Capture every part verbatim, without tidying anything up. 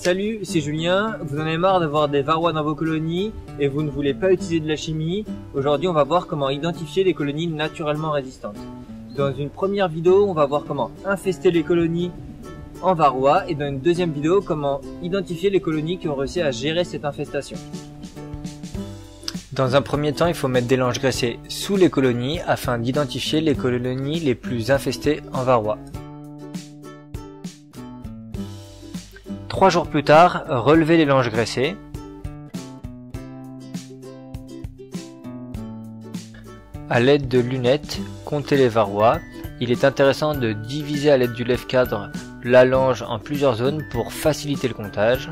Salut, c'est Julien. Vous en avez marre d'avoir des varrois dans vos colonies et vous ne voulez pas utiliser de la chimie. Aujourd'hui, on va voir comment identifier les colonies naturellement résistantes. Dans une première vidéo, on va voir comment infester les colonies en varroa et dans une deuxième vidéo, comment identifier les colonies qui ont réussi à gérer cette infestation. Dans un premier temps, il faut mettre des langes graissées sous les colonies afin d'identifier les colonies les plus infestées en varroa. Trois jours plus tard, relevez les langes graissées. À l'aide de lunettes, comptez les varrois. Il est intéressant de diviser à l'aide du lève-cadre la lange en plusieurs zones pour faciliter le comptage.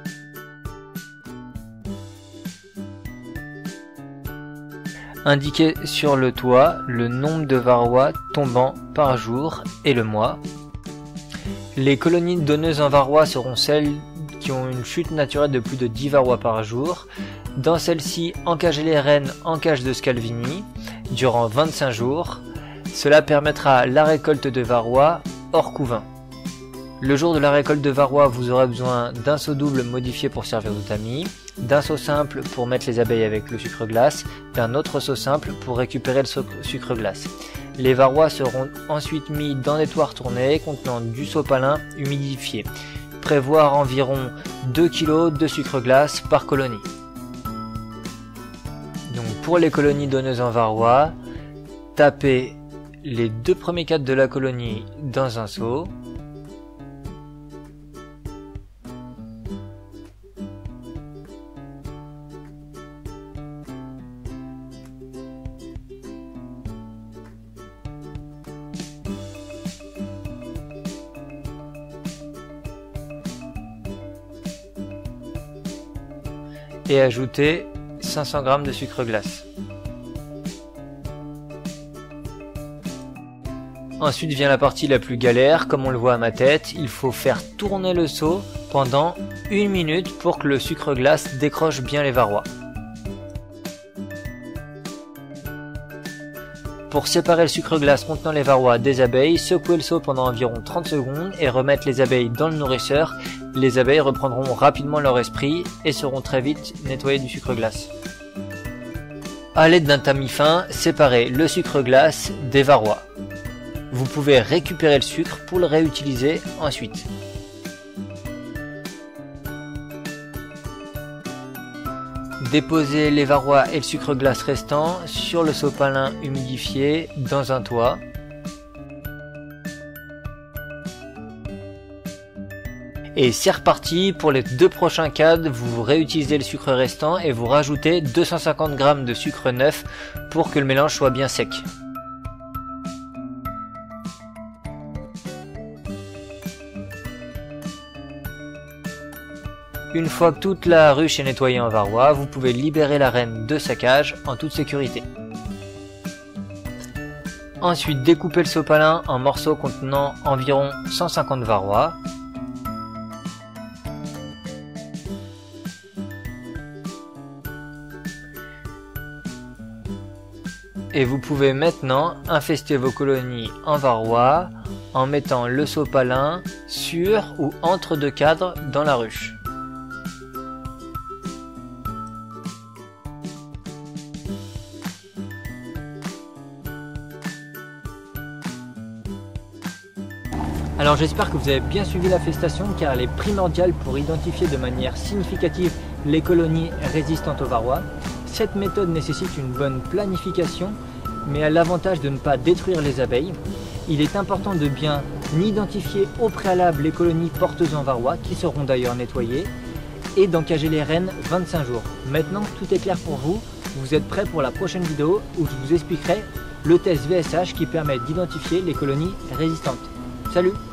Indiquez sur le toit le nombre de varrois tombant par jour et le mois. Les colonies donneuses en varroa seront celles qui ont une chute naturelle de plus de dix varrois par jour. Dans celles-ci, encagez les reines en cage de Scalvini durant vingt-cinq jours. Cela permettra la récolte de varrois hors couvain. Le jour de la récolte de varrois, vous aurez besoin d'un seau double modifié pour servir de tamis, d'un seau simple pour mettre les abeilles avec le sucre glace, d'un autre seau simple pour récupérer le sucre glace. Les varrois seront ensuite mis dans des toits retournés contenant du sopalin humidifié. Prévoir environ deux kilos de sucre glace par colonie. Donc pour les colonies donneuses en varroa, tapez les deux premiers cadres de la colonie dans un seau. Et ajouter cinq cents grammes de sucre glace. Ensuite vient la partie la plus galère, comme on le voit à ma tête, il faut faire tourner le seau pendant une minute pour que le sucre glace décroche bien les varrois. Pour séparer le sucre glace contenant les varrois des abeilles, secouez le seau pendant environ trente secondes et remettre les abeilles dans le nourrisseur. Les abeilles reprendront rapidement leur esprit et seront très vite nettoyées du sucre glace. À l'aide d'un tamis fin, séparez le sucre glace des varrois. Vous pouvez récupérer le sucre pour le réutiliser ensuite. Déposez les varrois et le sucre glace restant sur le sopalin humidifié dans un toit. Et c'est reparti, pour les deux prochains cadres, vous réutilisez le sucre restant et vous rajoutez deux cent cinquante grammes de sucre neuf pour que le mélange soit bien sec. Une fois que toute la ruche est nettoyée en varroa, vous pouvez libérer la reine de sa cage en toute sécurité. Ensuite, découpez le sopalin en morceaux contenant environ cent cinquante varrois. Et vous pouvez maintenant infester vos colonies en varroa en mettant le sopalin sur ou entre deux cadres dans la ruche. Alors j'espère que vous avez bien suivi l'infestation car elle est primordiale pour identifier de manière significative les colonies résistantes aux varrois. Cette méthode nécessite une bonne planification mais a l'avantage de ne pas détruire les abeilles. Il est important de bien identifier au préalable les colonies porteuses en varroa qui seront d'ailleurs nettoyées et d'encager les reines vingt-cinq jours. Maintenant tout est clair pour vous, vous êtes prêts pour la prochaine vidéo où je vous expliquerai le test V S H qui permet d'identifier les colonies résistantes. Salut!